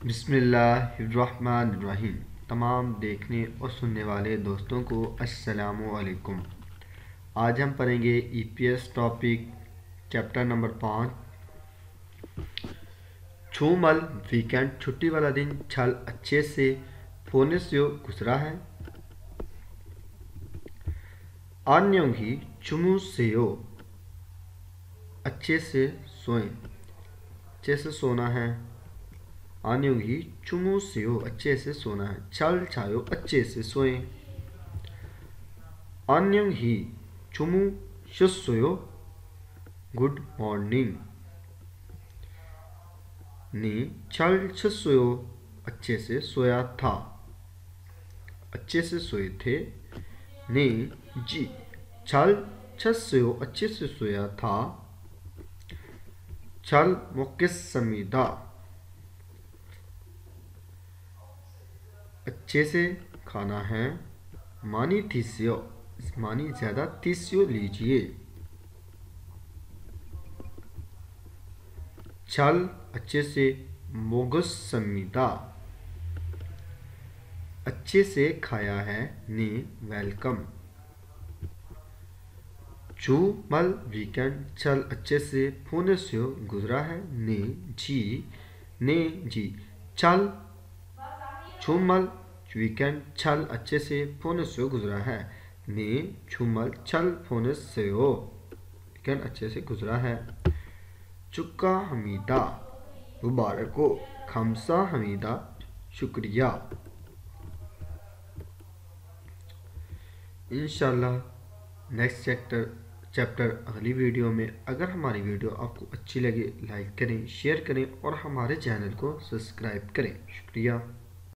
बिस्मिल्लाहिर्रहमानिर्रहीम। तमाम देखने और सुनने वाले दोस्तों को अस्सलामु अलैकुम। आज हम पढ़ेंगे ईपीएस टॉपिक चैप्टर नंबर 5। छूमल वीकेंड छुट्टी वाला दिन छल अच्छे से फोने से गुजरा है। अन्योंगी चुमू से अच्छे से सोएं। अच्छे से सोना है। अन्योंगी चुमू से अच्छे से सोना है। छल छायो अच्छे से सोएं। अन्योंगी चुमू शुसोयो गुड मॉर्निंग। नी छल छसोयो अच्छे से सोया था। अच्छे से सोए थे। नी जी छल छसोयो अच्छे से सोया था। छल मोकिसमीदा अच्छे से खाना है। मानी तीसियो मानी ज़्यादा तीसियो लीजिए। छल अच्छे से मोगसमीदा अच्छे से खाया है। नी वेलकम। चू मल वीकेंड छल अच्छे से फोने से गुजरा है। ने जी छल छूमल वीकेंड छल अच्छे से फोने से गुजरा है। ने छूमल छल फोने से वीकेंड अच्छे से गुजरा है। चुक्का हमीदा मुबारक हो। खमसा हमीदा शुक्रिया। इंशाल्लाह नेक्स्ट चैप्टर अगली वीडियो में। अगर हमारी वीडियो आपको अच्छी लगे लाइक करें, शेयर करें और हमारे चैनल को सब्सक्राइब करें। शुक्रिया।